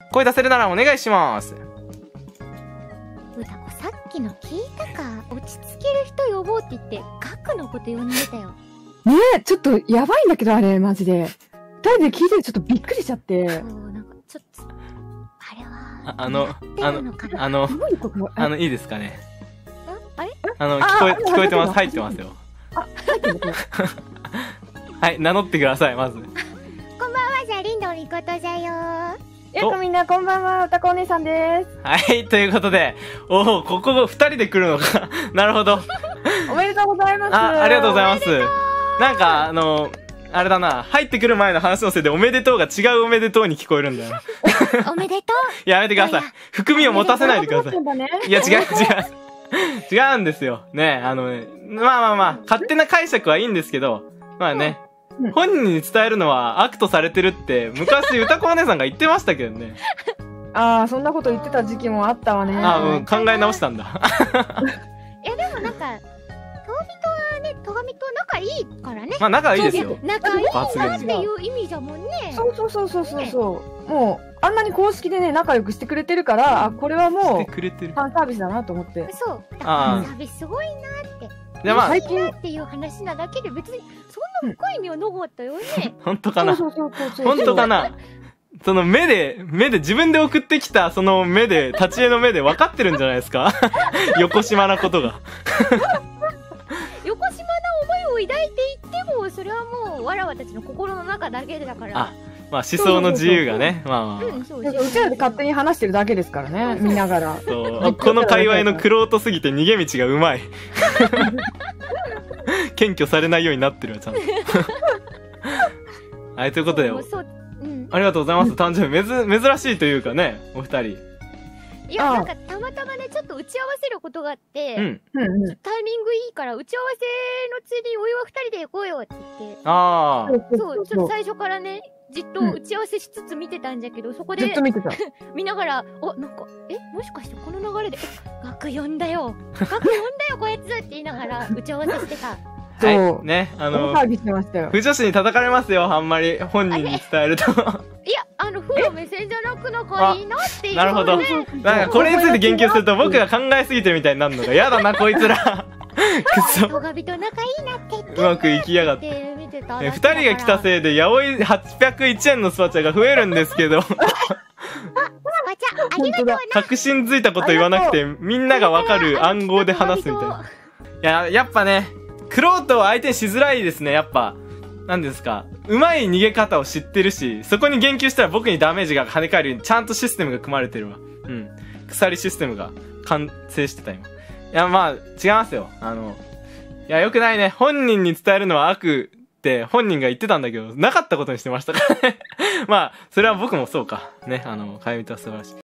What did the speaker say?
声出せるならお願いします。 歌子さっきの聞いたか。落ち着ける人呼ぼうって言って核のこと呼んでたよ。 ねえ、ちょっとやばいんだけど、あれ、マジで。二人で聞いててちょっとびっくりしちゃって。 そう、なんか、ちょっと、あれは、 いいですかね。 あれ聞こえてます。入ってますよ。はい、名乗ってください、まず。 こんばんは、じゃあ、リンドみことじゃよ。 よくみんな、こんばんは、歌子お姉さんです。 はい、ということで、ここ二人で来るのか。なるほど。 おめでとうございます。 ありがとうございます。なんか、あれだな、入ってくる前の話のせいでおめでとうが違うおめでとうに聞こえるんだよ。 おめでとう。 やめてください。含みを持たせないでください。いや、違うんですよ。ね、まあ、勝手な解釈はいいんですけど、まあね、本人に伝えるのは悪とされてるって、昔、歌子お姉さんが言ってましたけどね。 ああ、そんなこと言ってた時期もあったわね。 考え直したんだ。 いや、でもなんか、とがみと仲いいからね。 まあ仲いいですよ。 仲いいなっていう意味じゃもんね。 そう。もう、あんなに公式でね、仲良くしてくれてるから、あ、これはもう、ファンサービスだなと思って。 そう。ファンサービスすごいなって。 で、まあ、 最近っていう話なだけで別に、そんな深い意味はなかったよね。 本当かな。 本当かな。その目で自分で送ってきたその目で、立ち絵の目で分かってるんじゃないですか。横島なことが。 横島な思いを抱いていっても、それはもう、わらわたちの心の中だけだから。 まあ思想の自由がね、まあ。 うちらで勝手に話してるだけですからね、見ながら。 この界隈の玄人すぎて逃げ道がうまい。検挙されないようになってるわ、ちゃんと。はい、ということで、ありがとうございます。誕生日、珍しいというかね、お二人。 いや、なんかたまたまね、ちょっと打ち合わせることがあって、タイミングいいから、打ち合わせのついでにお湯は二人で行こうよって言って。そう、ちょっと最初からね、じっと打ち合わせしつつ見てたんじゃけど、そこで、 ずっと見てた。 見ながら、なんか、もしかしてこの流れで、学呼んだよ、こいつって言いながら打ち合わせしてた。 はい、ね、不女子に叩かれますよ、あんまり本人に伝えると。いや、負の目線じゃなく仲いいなっていう。 なるほど。なんかこれについて言及すると僕が考えすぎてるみたいになるのが嫌だな、こいつら。くそ。 とがびと仲いいなって言って。 うまくいきやがって。二人が来たせいで、やおい801円のスパチャが増えるんですけど。 スパチャ、ありがとうな。 確信づいたこと言わなくて、みんながわかる暗号で話すみたいな。やっぱね、クロートを相手にしづらいですね、やっぱ。なんですか。うまい逃げ方を知ってるし、そこに言及したら僕にダメージが跳ね返るようにちゃんとシステムが組まれてるわ。鎖システムが完成してた今。いや、まあ、違いますよ。いや、よくないね。本人に伝えるのは悪って本人が言ってたんだけど、なかったことにしてましたからね。まあ、それは僕もそうか。ね、かゆみとは素晴らしい。